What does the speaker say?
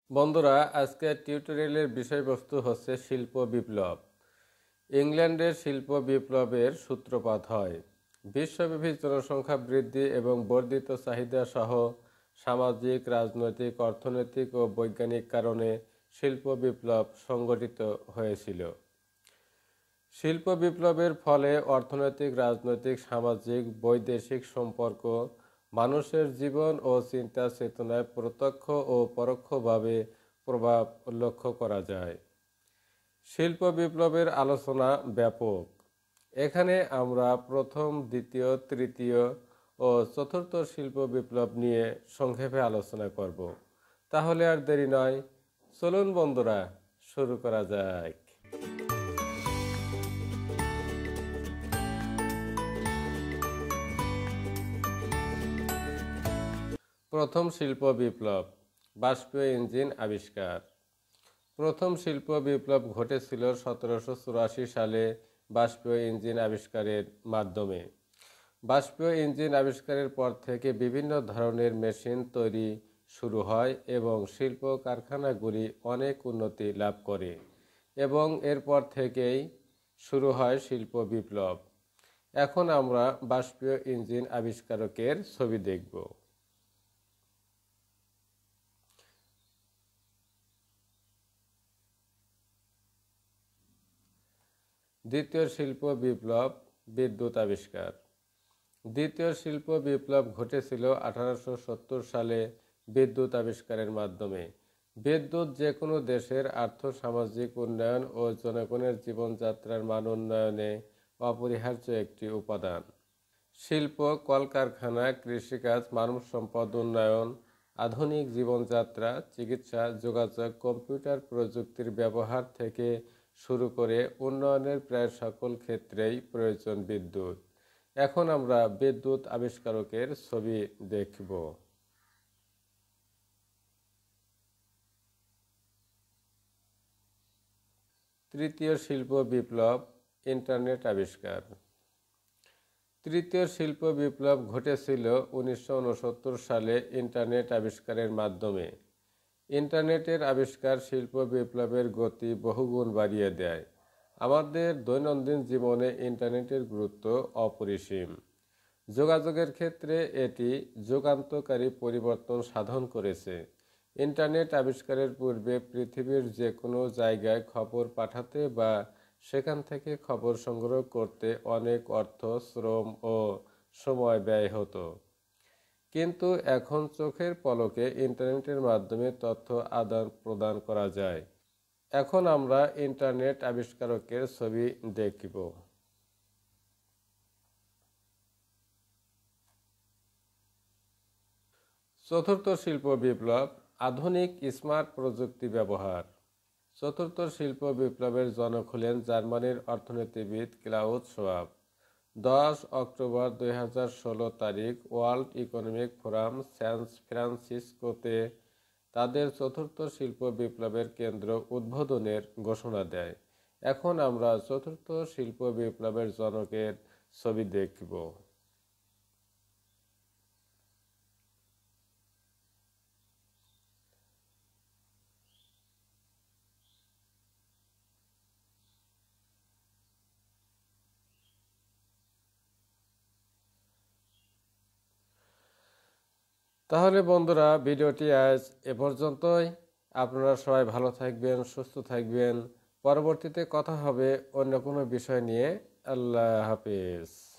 বন্ধুরা, আজকের টিউটোরিয়ালের বিষয়বস্তু হচ্ছে শিল্প বিপ্লব। ইংল্যান্ডের শিল্প বিপ্লবের সূত্রপাত হয় বিশ্বব্যাপী জনসংখ্যা বৃদ্ধি এবং বর্ধিত চাহিদা সহ সামাজিক, রাজনৈতিক, অর্থনৈতিক ও বৈজ্ঞানিক কারণে শিল্প বিপ্লব সংগঠিত হয়েছিল। শিল্প বিপ্লবের ফলে অর্থনৈতিক, রাজনৈতিক, সামাজিক, বৈদেশিক সম্পর্ক, মানুষের জীবন ও চিন্তা চেতনায় প্রত্যক্ষ ও পরোক্ষভাবে প্রভাব লক্ষ্য করা যায়। শিল্প বিপ্লবের আলোচনা ব্যাপক। এখানে আমরা প্রথম, দ্বিতীয়, তৃতীয় ও চতুর্থ শিল্প বিপ্লব নিয়ে সংক্ষেপে আলোচনা করব। তাহলে আর দেরি নয়, চলুন বন্ধুরা শুরু করা যাক। প্রথম শিল্প বিপ্লব, বাষ্পীয় ইঞ্জিন আবিষ্কার। প্রথম শিল্প বিপ্লব ঘটেছিল 1784 সালে বাষ্পীয় ইঞ্জিন আবিষ্কারের মাধ্যমে। বাষ্পীয় ইঞ্জিন আবিষ্কারের পর থেকে বিভিন্ন ধরনের মেশিন তৈরি শুরু হয় এবং শিল্প কারখানাগুলি অনেক উন্নতি লাভ করে এবং এরপর থেকেই শুরু হয় শিল্প বিপ্লব। এখন আমরা বাষ্পীয় ইঞ্জিন আবিষ্কারকের ছবি দেখব। দ্বিতীয় শিল্প বিপ্লব, বিদ্যুৎ আবিষ্কার। দ্বিতীয় শিল্প বিপ্লব ঘটেছিল 1870 সালে বিদ্যুৎ আবিষ্কারের মাধ্যমে। বিদ্যুৎ যে কোনো দেশের আর্থ-সামাজিক উন্নয়ন ও জনগণের জীবনযাত্রার মান উন্নয়নে অপরিহার্য একটি উপাদান। শিল্প, কলকারখানা, কৃষিকাজ, মানব সম্পদ উন্নয়ন, আধুনিক জীবনযাত্রা, চিকিৎসা, যোগাযোগ, কম্পিউটার প্রযুক্তির ব্যবহার থেকে শুরু করে উন্নয়নের প্রায় সকল ক্ষেত্রেই প্রয়োজন বিদ্যুৎ। এখন আমরা বিদ্যুৎ আবিষ্কারকের ছবি দেখব। তৃতীয় শিল্প বিপ্লব, ইন্টারনেট আবিষ্কার। তৃতীয় শিল্প বিপ্লব ঘটেছিল 1969 সালে ইন্টারনেট আবিষ্কারের মাধ্যমে। ইন্টারনেটের আবিষ্কার শিল্প বিপ্লবের গতি বহুগুণ বাড়িয়ে দেয়। আমাদের দৈনন্দিন জীবনে ইন্টারনেটের গুরুত্ব অপরিসীম। যোগাযোগের ক্ষেত্রে এটি যুগান্তকারী পরিবর্তন সাধন করেছে। ইন্টারনেট আবিষ্কারের পূর্বে পৃথিবীর যে কোনো জায়গায় খবর পাঠাতে বা সেখান থেকে খবর সংগ্রহ করতে অনেক অর্থ, শ্রম ও সময় ব্যয় হতো। কিন্তু এখন চোখের পলকে ইন্টারনেটের মাধ্যমে তথ্য আদান প্রদান করা যায়। এখন আমরা ইন্টারনেট আবিষ্কারকের ছবি দেখব। চতুর্থ শিল্প বিপ্লব, আধুনিক স্মার্ট প্রযুক্তি ব্যবহার। চতুর্থ শিল্প বিপ্লবের জনক হলেন জার্মানির অর্থনীতিবিদ ক্লাউস শোয়াব। 10 অক্টোবর 2016 তারিখ ওয়ার্ল্ড ইকোনমিক ফোরাম স্যান ফ্রান্সিসকোতে তাদের চতুর্থ শিল্প বিপ্লবের কেন্দ্র উদ্বোধনের ঘোষণা দেয়। এখন আমরা চতুর্থ শিল্প বিপ্লবের জনকের ছবি দেখব। তাহলে বন্ধুরা, ভিডিওটি আজ এ পর্যন্তই। আপনারা সবাই ভালো থাকবেন, সুস্থ থাকবেন। পরবর্তীতে কথা হবে অন্য কোনো বিষয় নিয়ে। আল্লাহ হাফেজ।